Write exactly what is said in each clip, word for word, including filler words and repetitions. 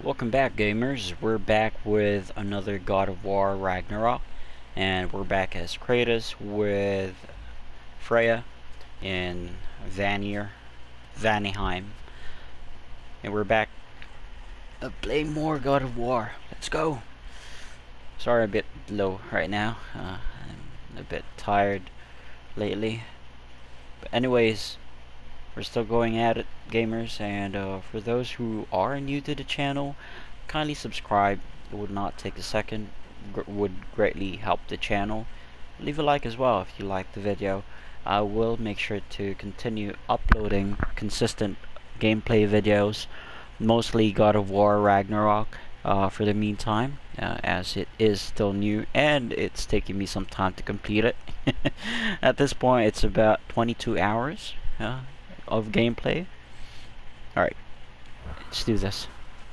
Welcome back, gamers. We're back with another God of War Ragnarok, and we're back as Kratos with Freya in Vanir, Vanheim, and we're back uh, playing more God of War. Let's go. Sorry, a bit low right now. Uh, I'm a bit tired lately, but anyways, we're still going at it, gamers, and uh, for those who are new to the channel, kindly subscribe. It would not take a second, Gr would greatly help the channel. Leave a like as well if you like the video. I will make sure to continue uploading consistent gameplay videos, mostly God of War Ragnarok, uh, for the meantime, uh, as it is still new and it's taking me some time to complete it. At this point, it's about twenty-two hours. Uh, of gameplay. Alright, let's do this.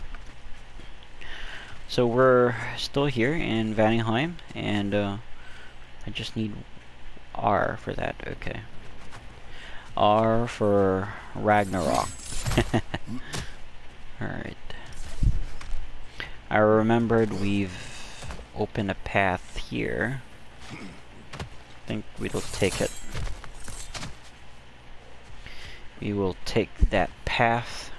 So we're still here in Vanheim, and uh, I just need R for that. Okay. R for Ragnarok. Alright. I remembered we've opened a path here. I think we'll take it. We will take that path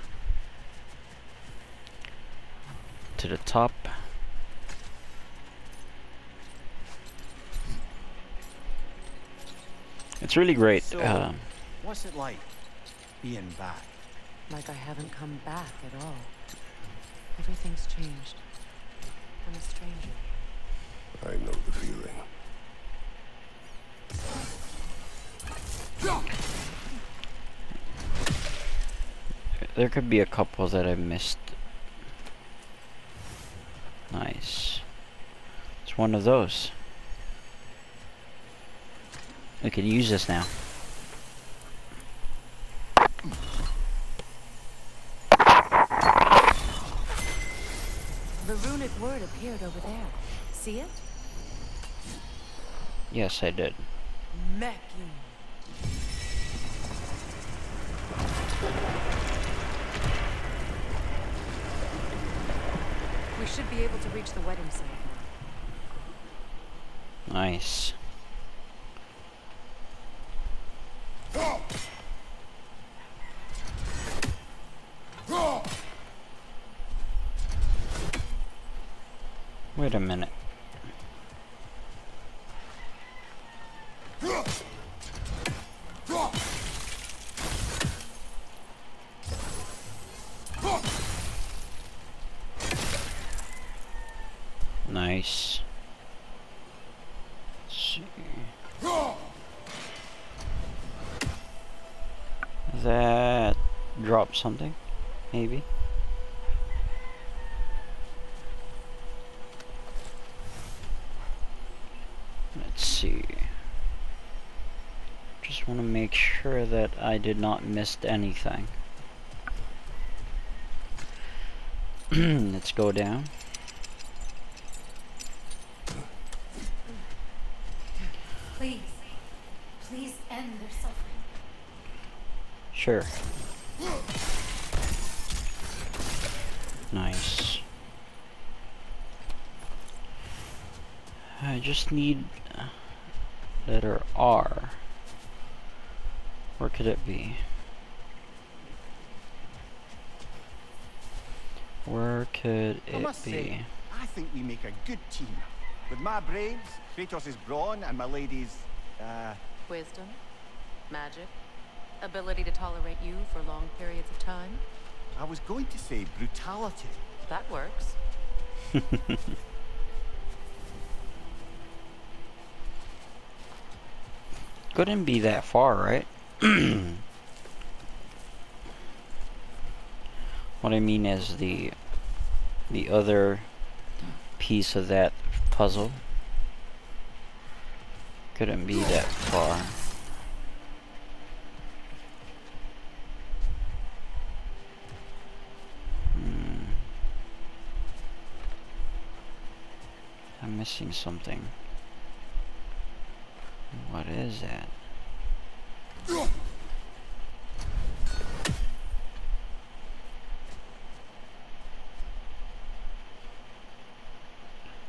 to the top. It's really great. So, uh, what's it like being back? Like I haven't come back at all. Everything's changed. I'm a stranger. I know the feeling. there could be a couple that I missed. Nice. It's one of those. We can use this now. The runic word appeared over there. See it? Yes, I did. Mekin. We should be able to reach the wedding site now. Nice. Wait a minute. Nice. Let's see. That dropped something, maybe. Let's see. Just want to make sure that I did not miss anything. Let's go down. Please, please end their suffering. Sure. Nice. I just need letter R. Where could it be? Where could I it must be? say, I think we make a good team. With my brains, Kratos' brawn, and my lady's, uh... Wisdom, magic, ability to tolerate you for long periods of time. I was going to say brutality. That works. Couldn't be that far, right? What I mean is the the other piece of that puzzle couldn't be that far. Hmm. I'm missing something. What is that?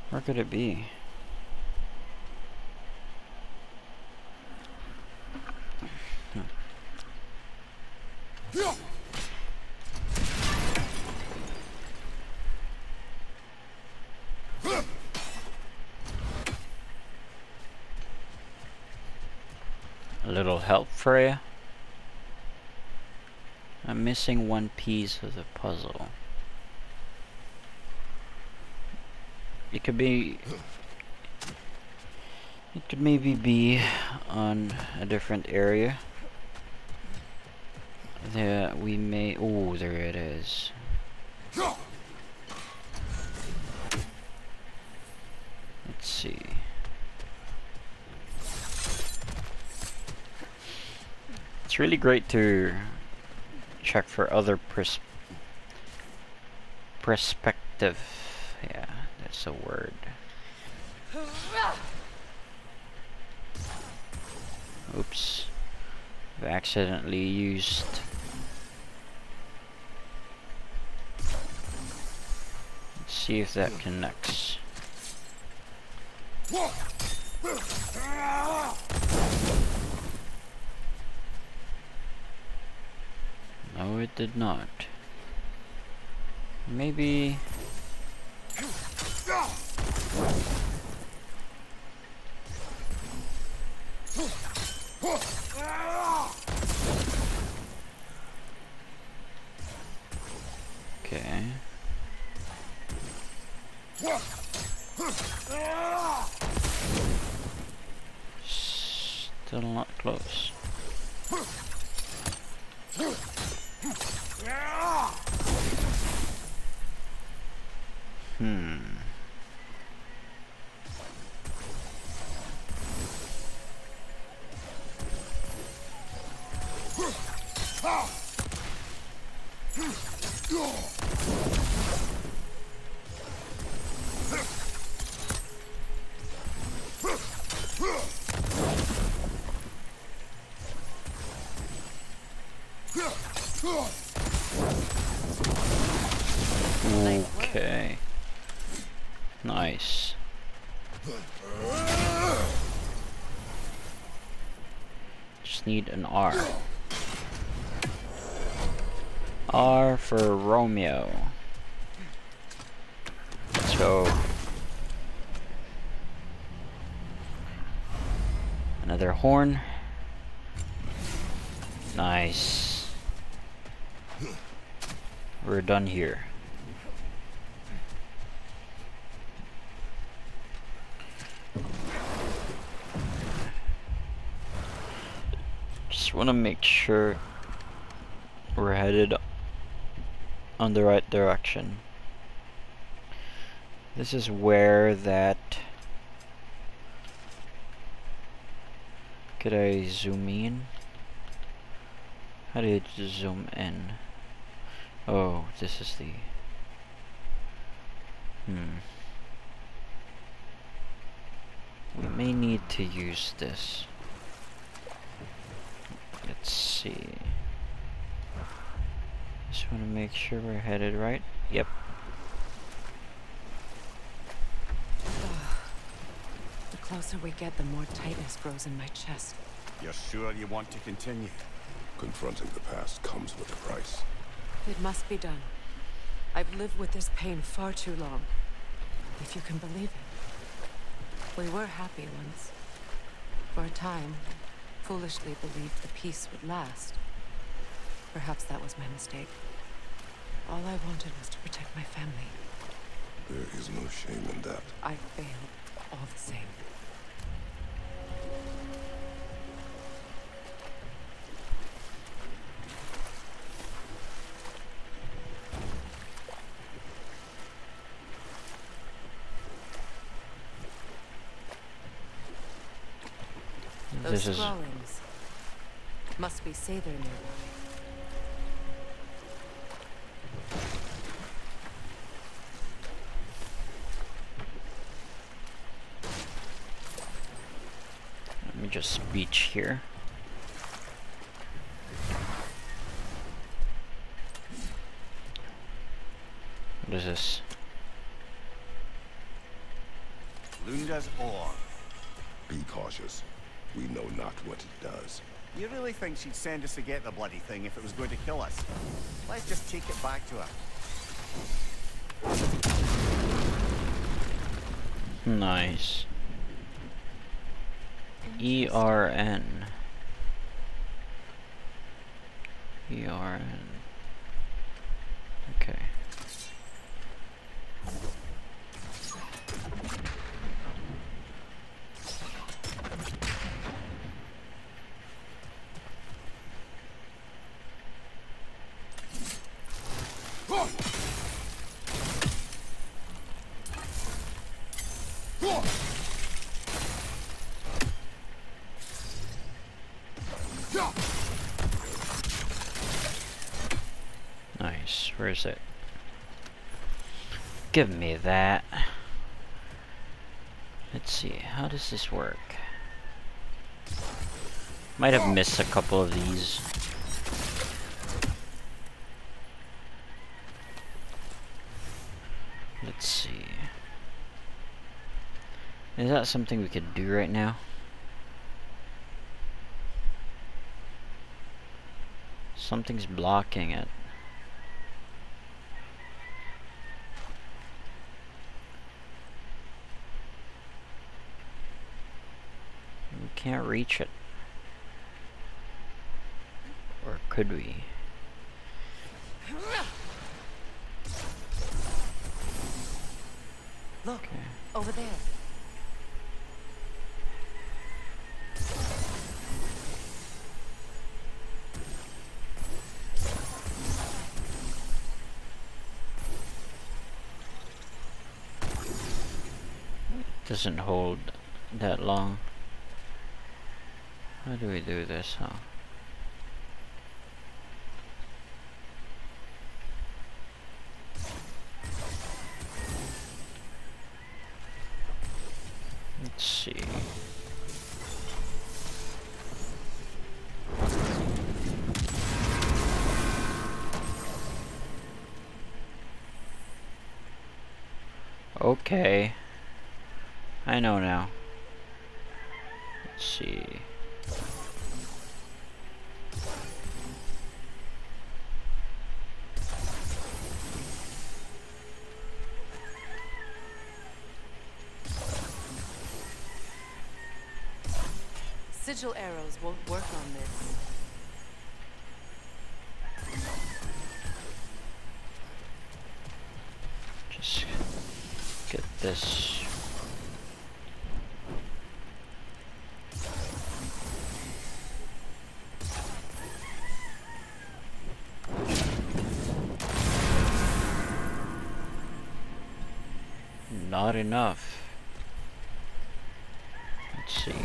Where could it be? Hmm. A little help, Freya? I'm missing one piece of the puzzle. It could be... It could maybe be on a different area. There we may... Oh, there it is. Let's see. It's really great to check for other pers perspective. Yeah, that's a word. Oops. I've accidentally used... Let's see if that connects. No, it did not. Maybe... Okay. Still not close. Hmm. Okay. Nice. Just need an R. R for Romeo. Let's go. Another horn. Nice. We're done here. Just want to make sure we're headed on the right direction. This is where that... Could I zoom in? How do you zoom in? Oh, this is the... Hmm. We may need to use this. Let's see. Just want to make sure we're headed right. Yep. The closer we get, the more tightness grows in my chest. You're sure you want to continue? Confronting the past comes with a price. It must be done. I've lived with this pain far too long. If you can believe it. We were happy once. For a time, foolishly believed the peace would last. Perhaps that was my mistake. All I wanted was to protect my family. There is no shame in that. I failed all the same. Those This is... scrawlings must be Æsir nearby. Let me just speech here. What is this? Lunda's ore. Be cautious. We know not what it does. You really think she'd send us to get the bloody thing if it was going to kill us? Let's just take it back to her. Nice. E R N. E R N. Okay. Nice. Where is it? Give me that. Let's see. How does this work? Might have missed a couple of these. Let's see. Is that something we could do right now? Something's blocking it. We can't reach it. Or could we? Look, Okay. over there. Doesn't hold that long. How do we do this, huh? Let's see. Okay. I know now. Let's see. Sigil arrows won't work on this. Just get this. Not enough. Let's see.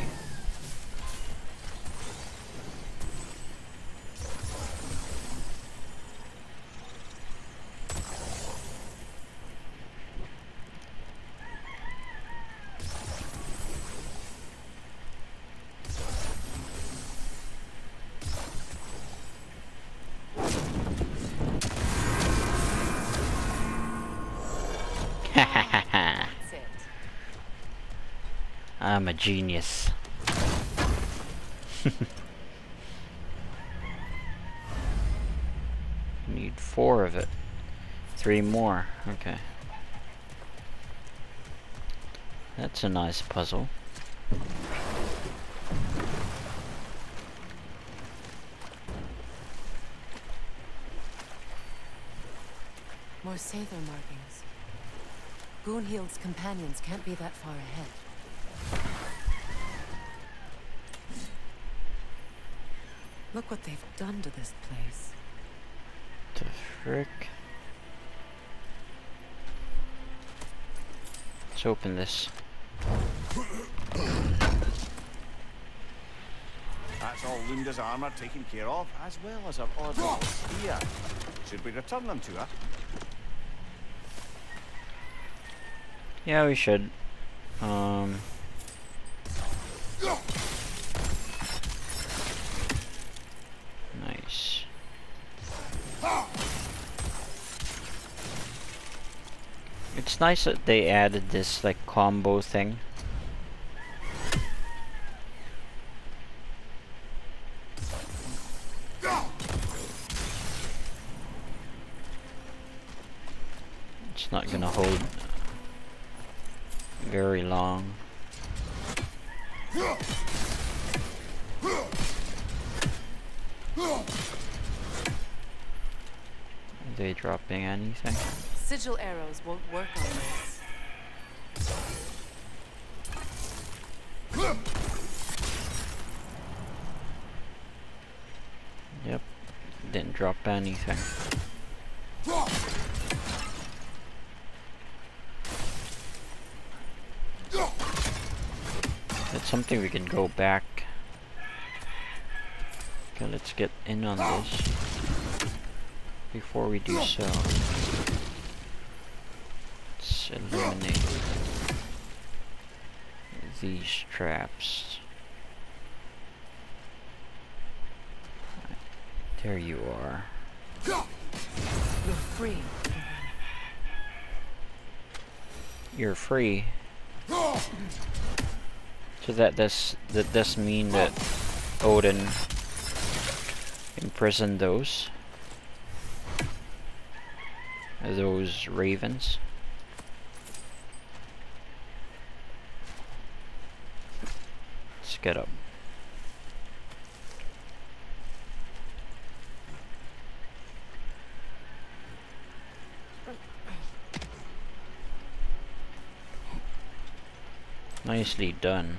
That's it. I'm a genius. Need four of it. Three more. Okay. That's a nice puzzle. More Sæther markings. Gunhild's companions can't be that far ahead. Look what they've done to this place. The frick? Let's open this. That's all Lunda's armor taken care of, as well as her orbital spear. Should we return them to her? Yeah, we should. Um. Nice. It's nice that they added this like combo thing. It's not gonna hold very long. Are they dropping anything? Sigil arrows won't work on this. Yep, didn't drop anything. That's something we can go back. Okay, let's get in on this. Before we do so, let's eliminate these traps. There you are. You're free. You're free. So that does that does mean that Odin imprisoned those those ravens. Let's get up. Nicely done.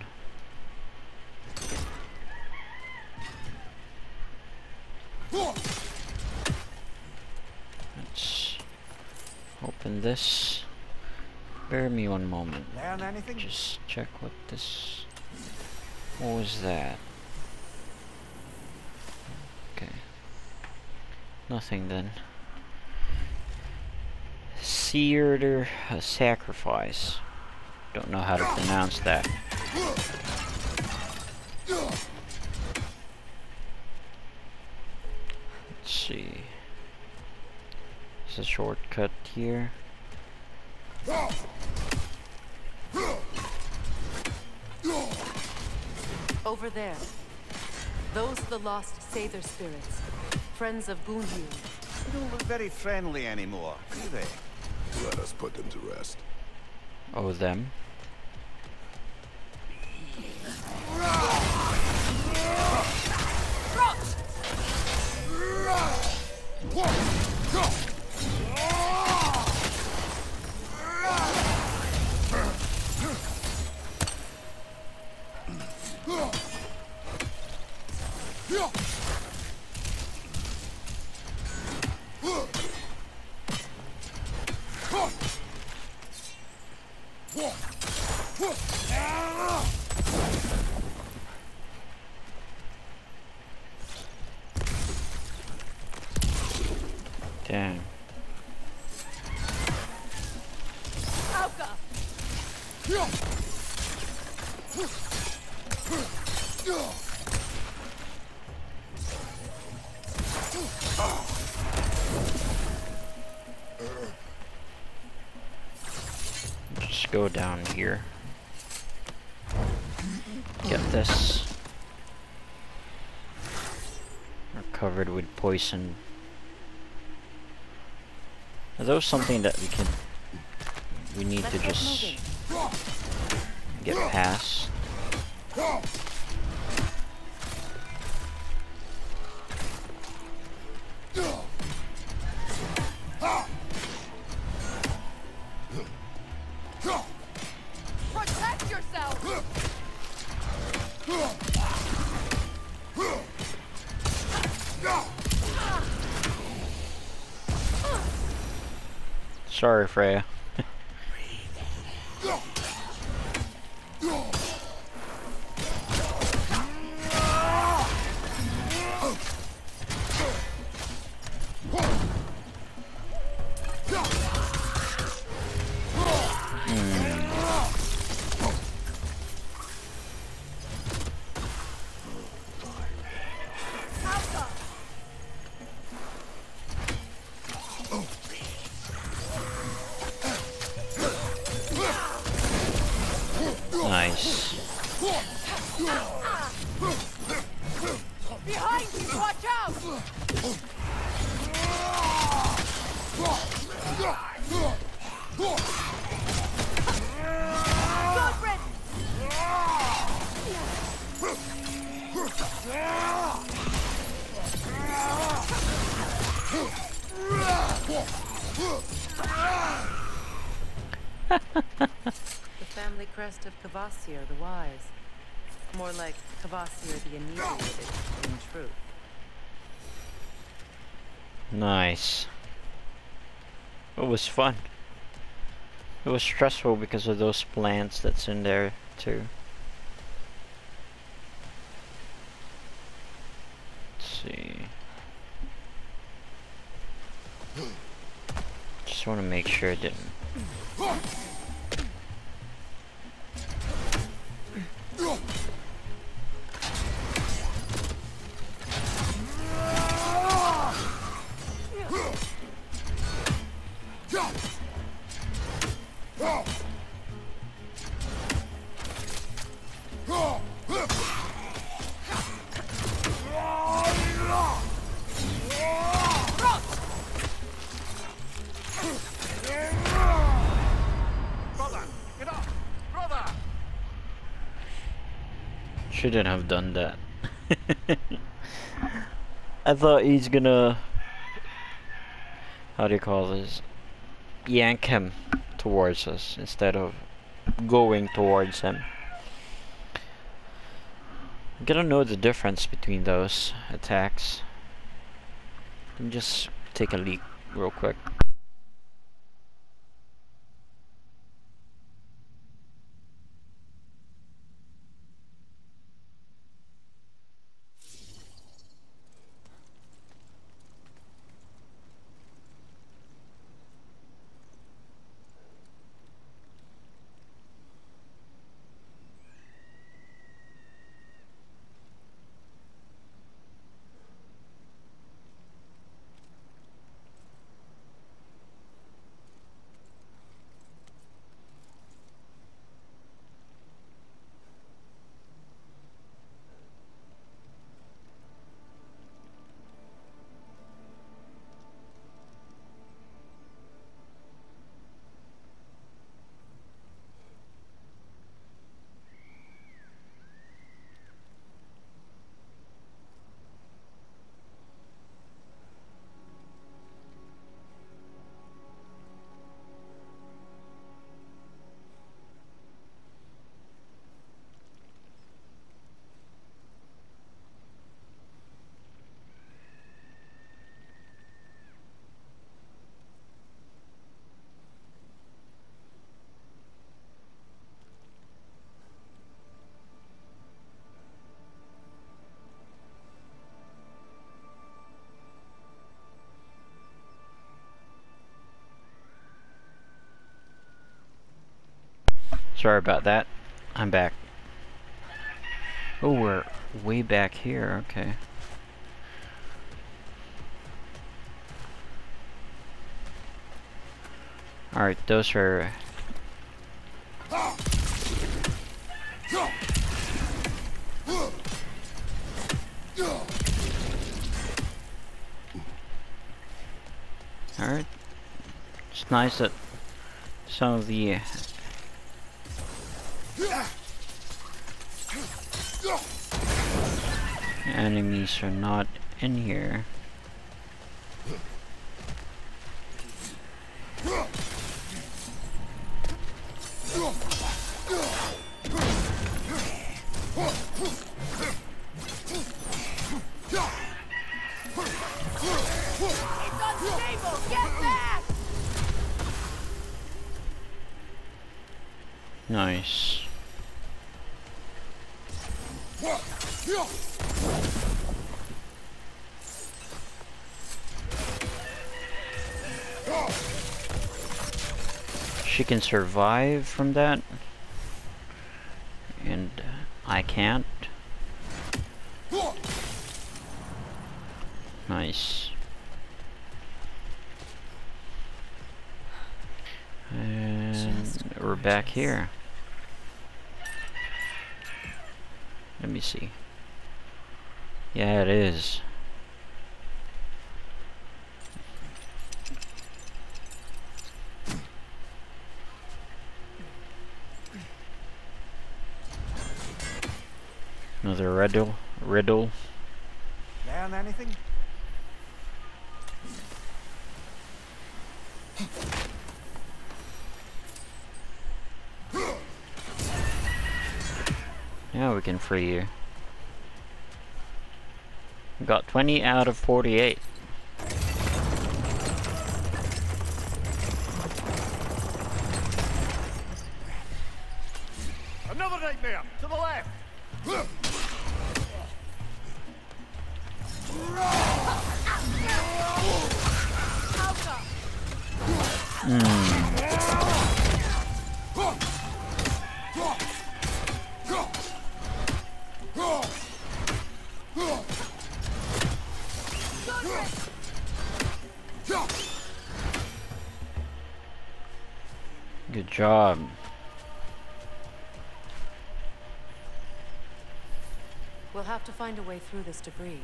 Let's open this. Bear me one moment. Learn anything? Just check what this... What was that? Okay. Nothing then. Seared a sacrifice. Don't know how to pronounce that. Let's see. There's a shortcut here. Over there. Those are the lost Sæther spirits. Friends of Gunhild. They don't look very friendly anymore, do they? Let us put them to rest. Oh, them? Damn. Just go down here. Get this. We're covered with poison. Are those something that we can... We need to just get past? Protect yourself! Sorry, Freya. Nice. Behind you, watch out! The family crest of Kvasir the Wise. More like Kvasir the Inebriated, in truth. Nice. It was fun. It was stressful because of those plants that's in there too. Let's see. Just want to make sure it didn't. Shouldn't have done that. I thought he's gonna, how do you call this, yank him towards us instead of going towards him. I'm gonna know the difference between those attacks. Let me just take a leak real quick. Sorry about that. I'm back. Oh, we're way back here. Okay. Alright, those are... Alright. It's nice that some of the enemies are not in here. Nice. She can survive from that, and I can't. Nice. And we're back here. Let me see. Yeah, it is. Another riddle. Riddle. Learn anything? Now we can free you. We got twenty out of forty-eight. Another nightmare! To the left! Good job. We'll have to find a way through this debris.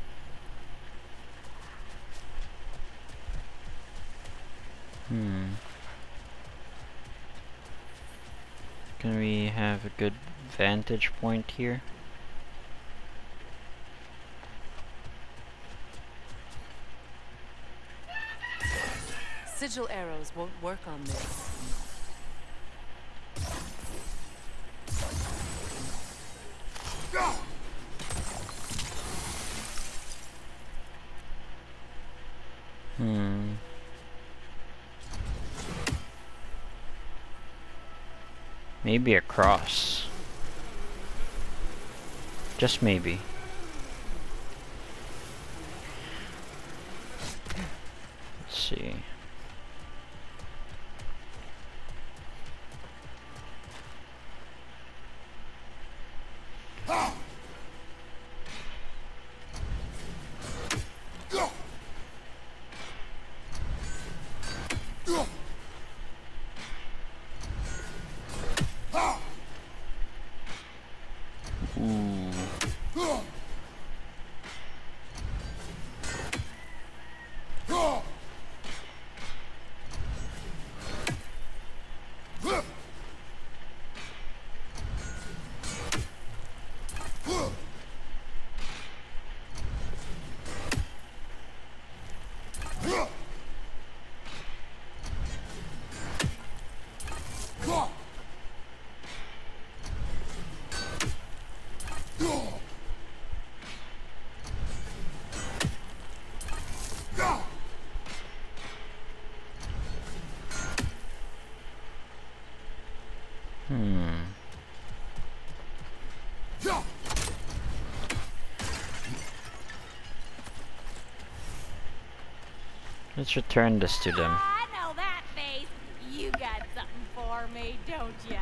Hmm. Can we have a good vantage point here? Sigil arrows won't work on this. Hmm. Maybe a cross. Just maybe. Let's see. Hmm. Let's return this to them. I know that face. You got something for me, don't ya?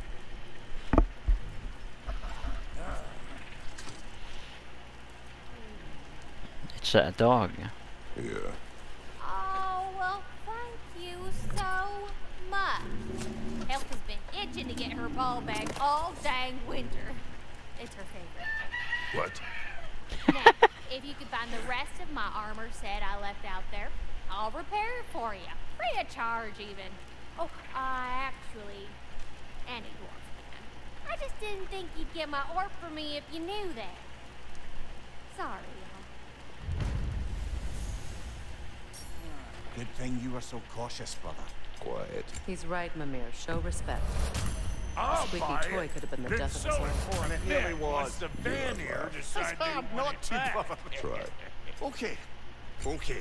It's a dog. Yeah. Oh, well, thank you so much. Elf has been itching to get her ball back all dang winter. It's her favorite. What? Now, if you could find the rest of my armor set I left out there, I'll repair it for you. Free of charge, even. Oh, I actually... any dwarf can. I just didn't think you'd get my orc for me if you knew that. Sorry, y'all. Good thing you were so cautious, brother. Quiet. He's right, Mimir. Show respect. A I'll squeaky buy toy it. could have been the Been death of so us all. important And it really yet, was. once the Vaner decided they I'm wanted not it too back. brother. Try. Okay. Okay.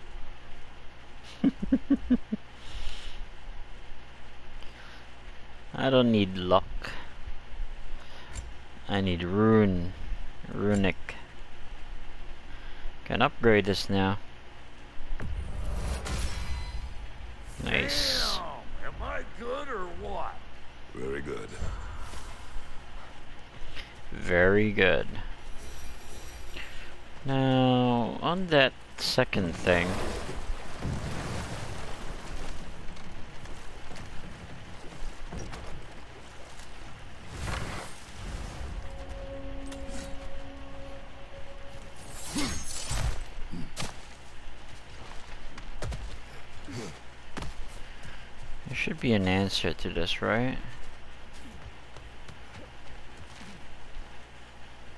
I don't need luck. I need rune. Runic. Can upgrade this now. Nice. Damn, am I good or what? Very good. Very good. Now, on that second thing. There should be an answer to this, right?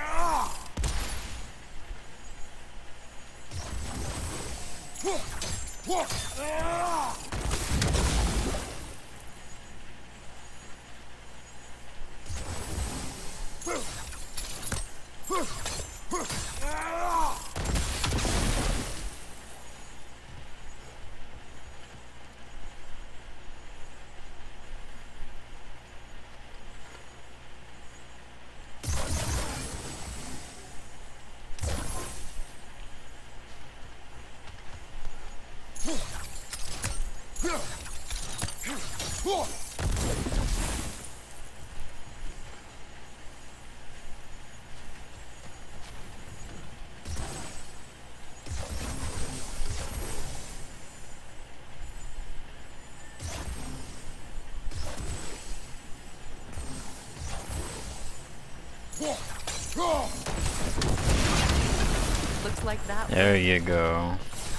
Looks like that. There you go.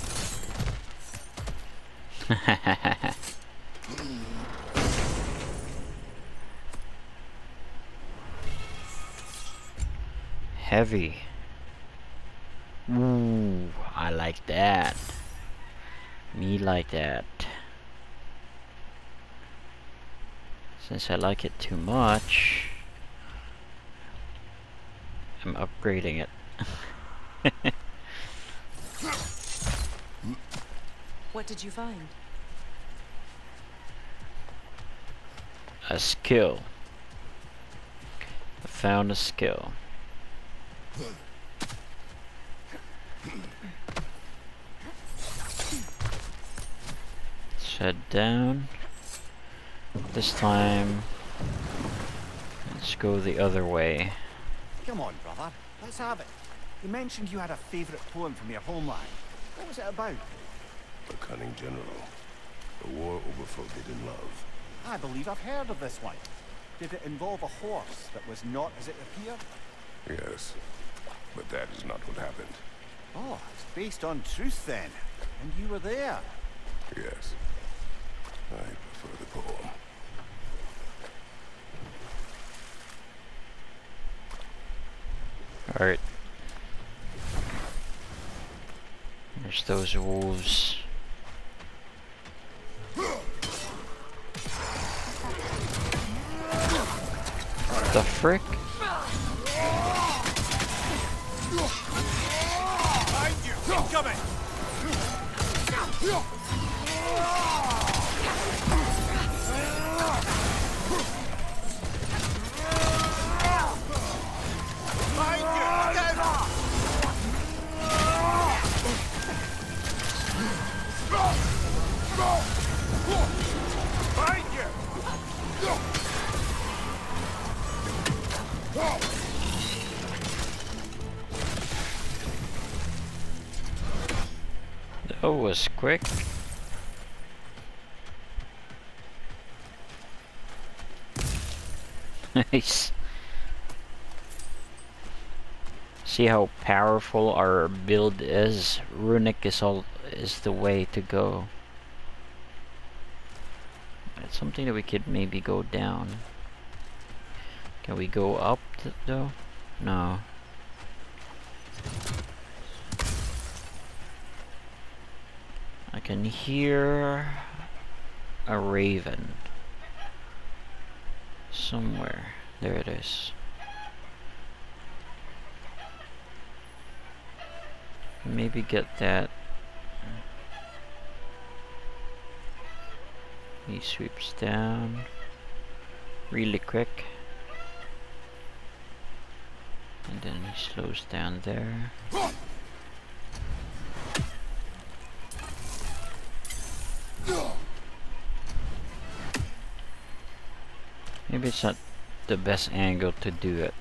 Heavy. Ooh, I like that. Me like that. Since I like it too much, I'm upgrading it. What did you find? A skill. I found a skill. Let's head down. This time, let's go the other way. Come on, brother. Let's have it. You mentioned you had a favourite poem from your homeland. What was it about? A cunning general. A war over forbidden love. I believe I've heard of this one. Did it involve a horse that was not as it appeared? Yes, but that is not what happened. Oh, it's based on truth then. And you were there. Yes, I prefer the poem. Alright. There's those wolves. The frick? Behind you! Incoming! Behind you! Get out! Behind you! That was quick. Nice. See how powerful our build is. Runic is all is the way to go. It's something that we could maybe go down. Can we go up th though? No. I can hear a raven somewhere. There it is. Maybe get that. He sweeps down really quick. And then he slows down there. Maybe it's not the best angle to do it.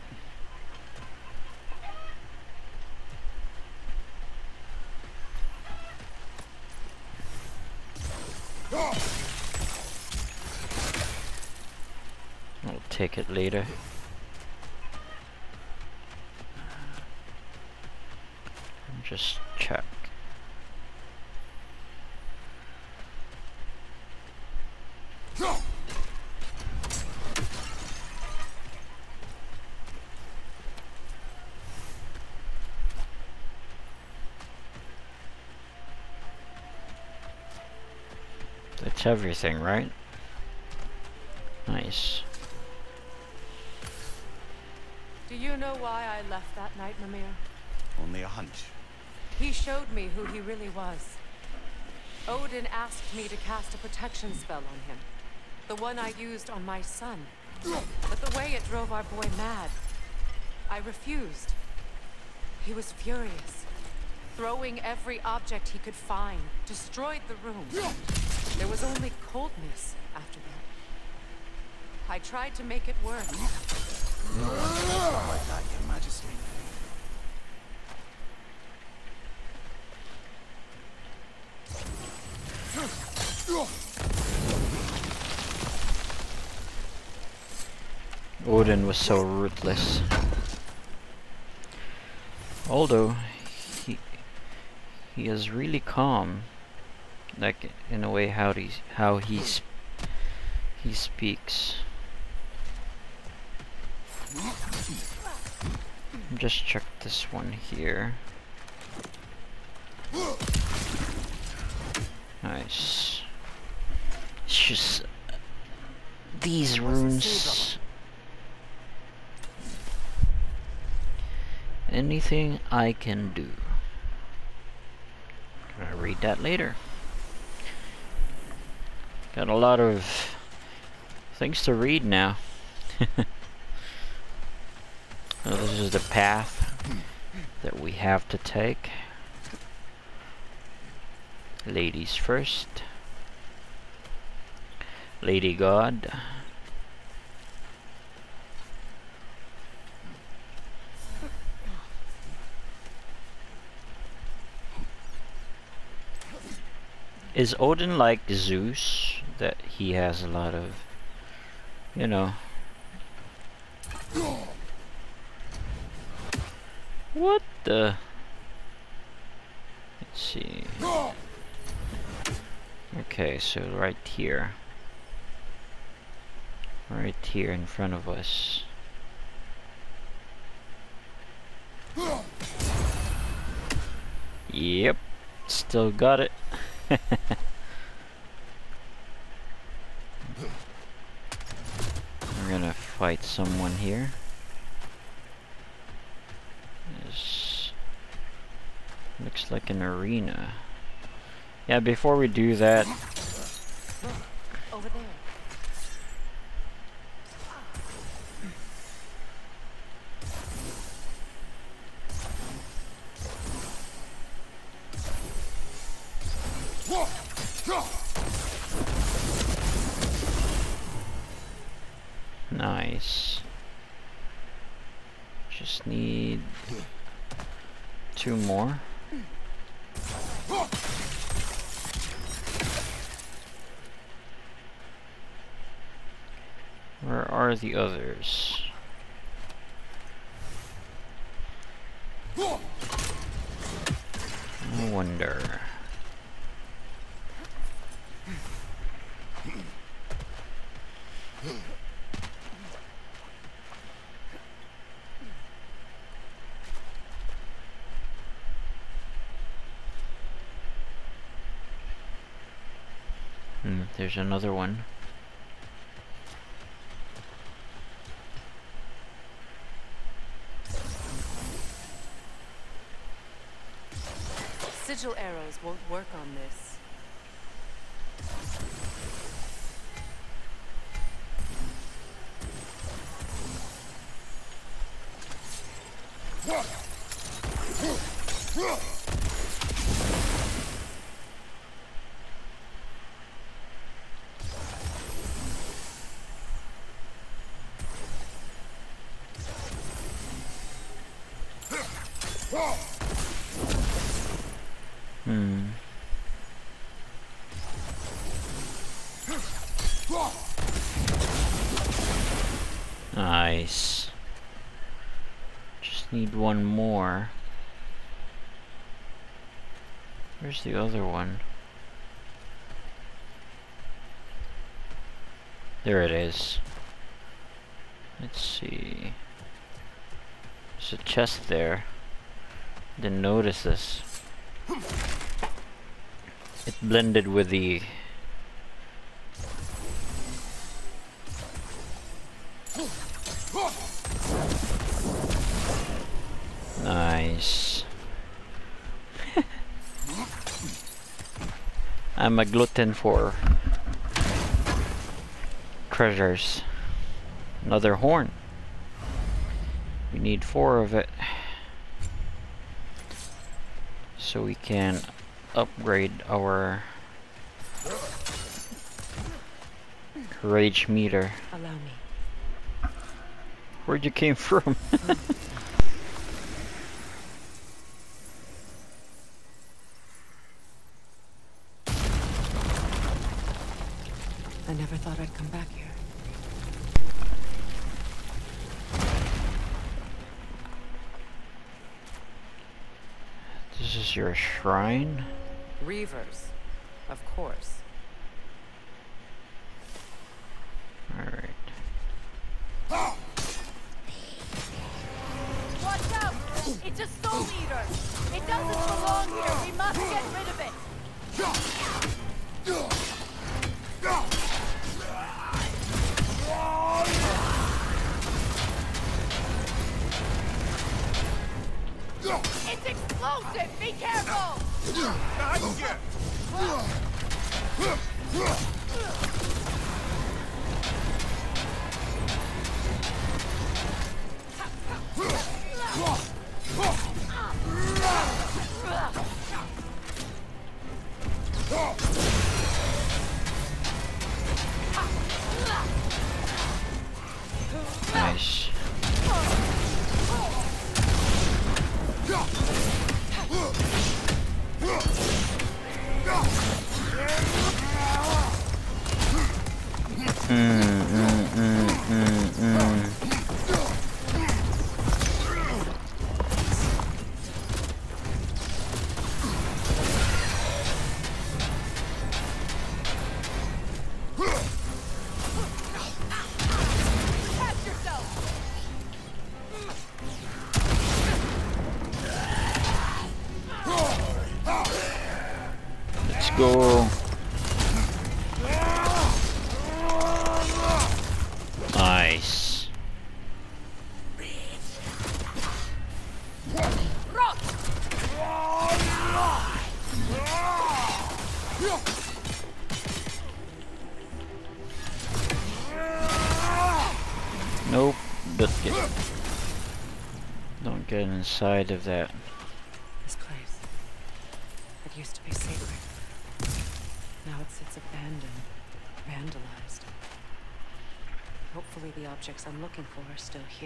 I'll take it later. Just check. much everything, right? Nice. Do you know why I left that night, Mimir? Only a hunch. He showed me who he really was. Odin asked me to cast a protection spell on him. The one I used on my son. But the way it drove our boy mad, I refused. He was furious, throwing every object he could find, destroyed the room. There was only coldness after that. I tried to make it work. No one can like that, Your Majesty. Odin was so ruthless. Although he he is really calm, like in a way how he how he sp he speaks. Just check this one here. Nice. It's just these runes. Anything I can do. Gonna read that later. Got a lot of things to read now. Well, this is the path that we have to take. Ladies first. Lady God. Is Odin like Zeus, that he has a lot of, you know... What the... Let's see... Okay, so right here. Right here in front of us. Yep, still got it. We're gonna fight someone here. This looks like an arena. Yeah, before we do that, Over there. nice. Just need two more. Where are the others? I wonder. Hmm, there's another one. Sigil arrows won't work on this. Hmm. Nice. Just need one more. Where's the other one? There it is. Let's see. There's a chest there. Didn't notice this. It blended with the Nice. I'm a glutton for treasures. Another horn. We need four of it so we can upgrade our rage meter. Allow me. Where'd you came from? I never thought I'd come back here. This is your shrine? Reavers, of course. Alright. Watch out! It's a soul eater! It doesn't belong here! We must get rid of it! It's explosive! Be careful! Behind you! Nice. Mm, mm, mm, mm, mm. Catch yourself! Let's go. Nice. Nope, but get, don't get inside of that. This place. It used to be sacred. Now it sits abandoned, vandalized. Hopefully the objects I'm looking for are still here.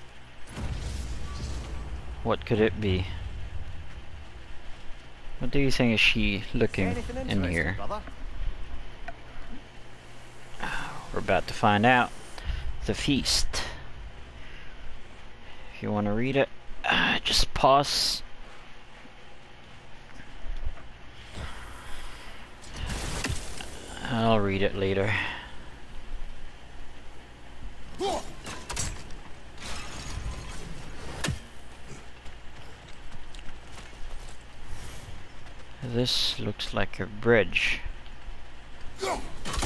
What could it be? What do you think is she looking Anything in interesting, here? brother? We're about to find out. The feast. If you want to read it, uh, just pause. I'll read it later. This looks like a bridge. Let's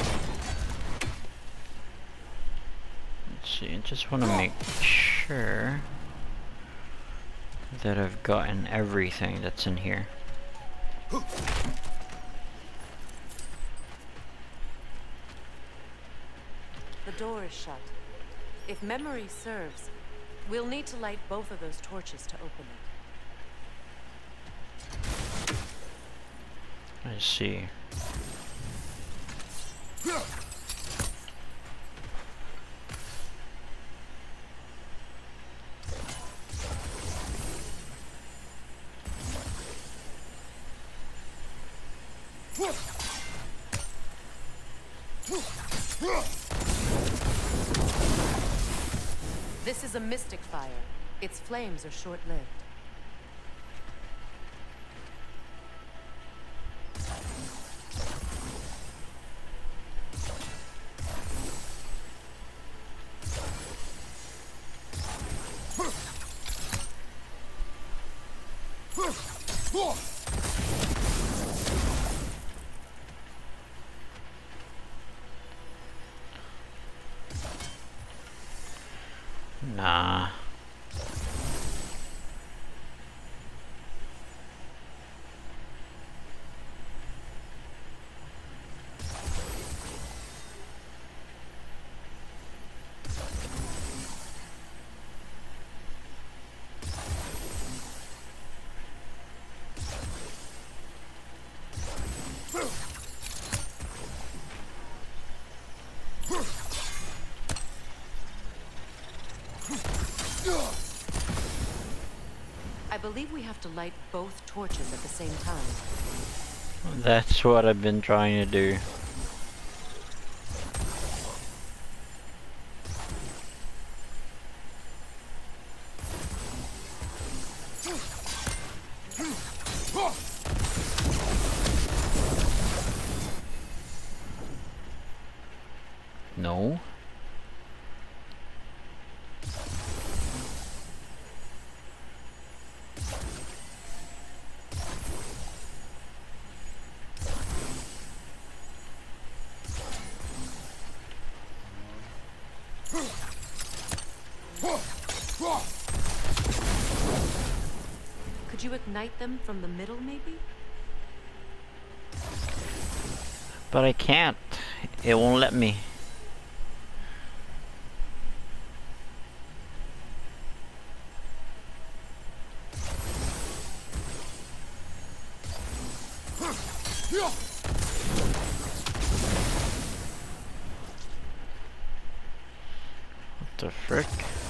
see, I just want to make sure that I've gotten everything that's in here. The door is shut. If memory serves, we'll need to light both of those torches to open it. I see. This is a mystic fire. Its flames are short-lived. Nah. I believe we have to light both torches at the same time. That's what I've been trying to do. No. Could you ignite them from the middle, maybe? But I can't. It won't let me. What the frick?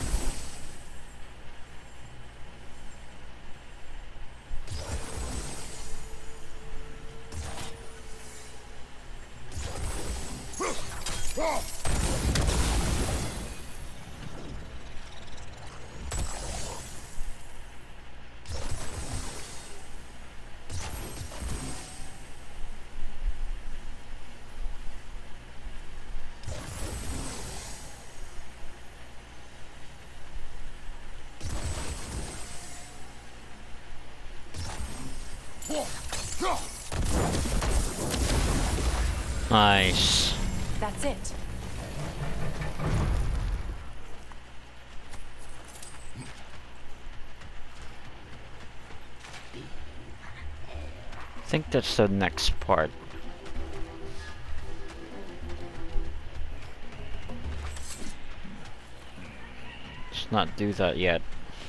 Nice. That's it. I think that's the next part. Let's not do that yet.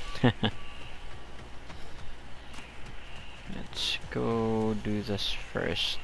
Let's go do this first.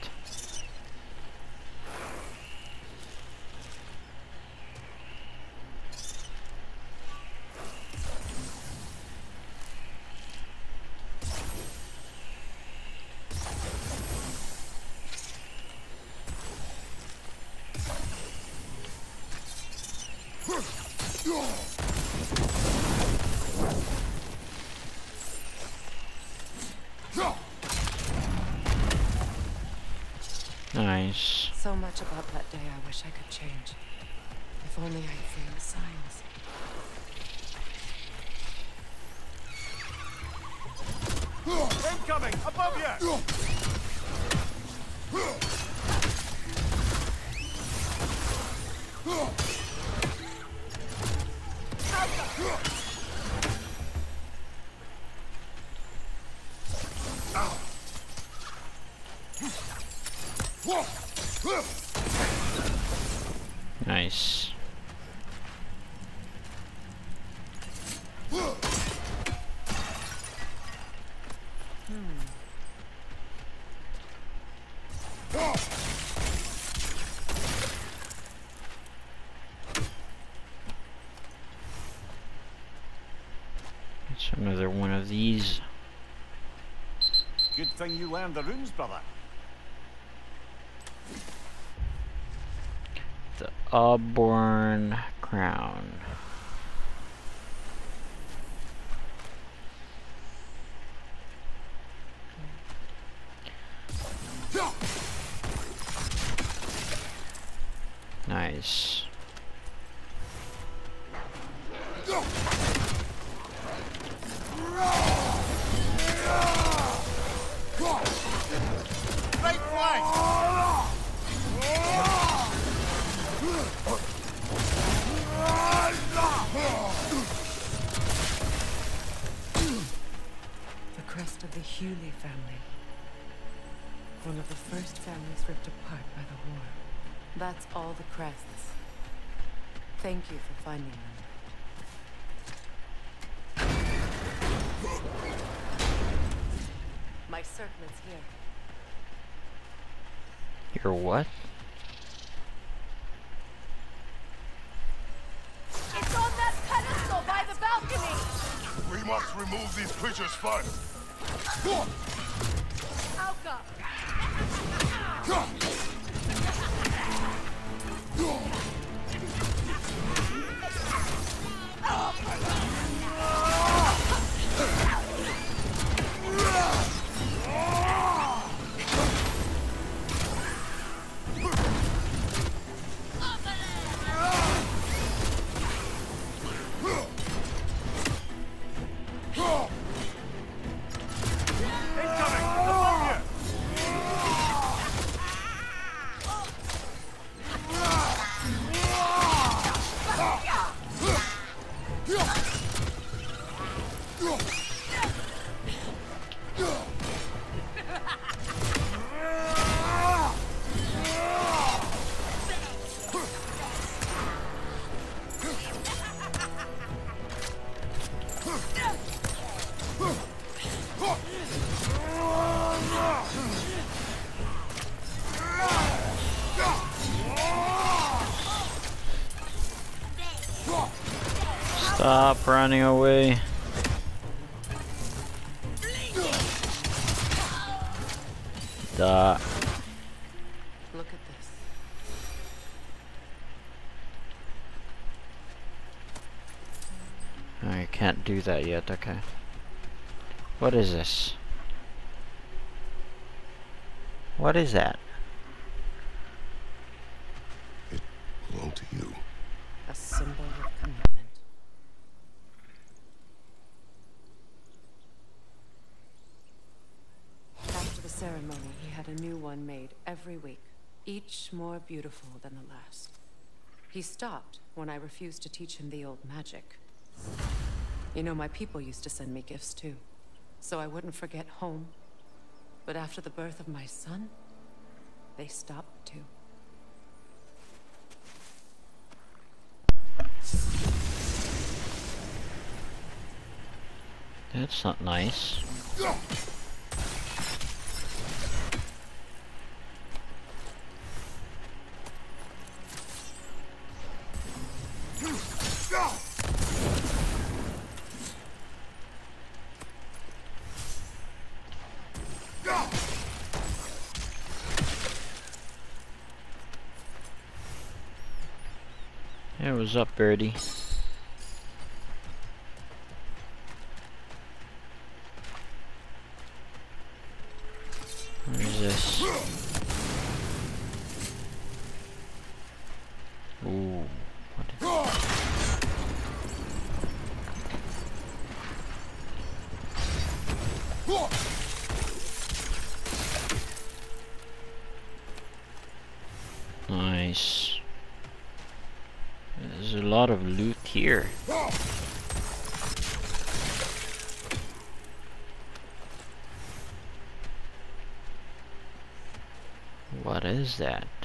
Nice. So much about that day I wish I could change. If only I'd seen the signs. Incoming! Above you! Nice. It's another one of these. Good thing you learned the runes, brother. The Auburn Crown. Nice. Right flank! The crest of the Hewley family. One of the first families ripped apart by the war. That's all the crests. Thank you for finding them. My circlet's here. Your what? It's on that pedestal by the balcony! We must remove these creatures first. Alka! Stop running away. Duh. Look at this. I can't do that yet, okay. What is this? What is that? It belonged to you. A symbol of commitment. After the ceremony, he had a new one made every week, each more beautiful than the last. He stopped when I refused to teach him the old magic. You know, my people used to send me gifts too, so I wouldn't forget home. But after the birth of my son, they stopped too. That's not nice. Hey, what's up, birdie? What is this? Ooh. What is Nice. There's a lot of loot here. What is that?